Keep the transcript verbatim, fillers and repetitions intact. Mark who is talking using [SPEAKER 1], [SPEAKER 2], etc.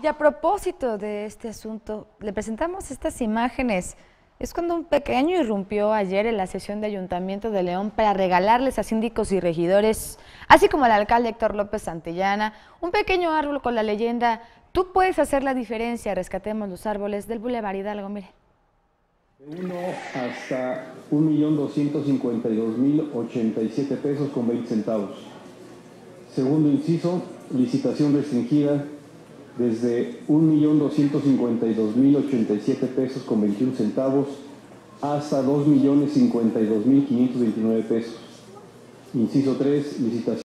[SPEAKER 1] Y a propósito de este asunto, le presentamos estas imágenes. Es cuando un pequeño irrumpió ayer en la sesión de Ayuntamiento de León para regalarles a síndicos y regidores, así como al alcalde Héctor López Santillana, un pequeño árbol con la leyenda: tú puedes hacer la diferencia, rescatemos los árboles, del Boulevard Hidalgo. Mire.
[SPEAKER 2] De uno hasta un millón doscientos cincuenta y dos mil ochenta y siete pesos con veinte centavos. Segundo inciso, licitación restringida desde un millón doscientos cincuenta y dos mil ochenta y siete pesos con veintiún centavos hasta dos millones cincuenta y dos mil quinientos veintinueve pesos. Inciso tres, licitación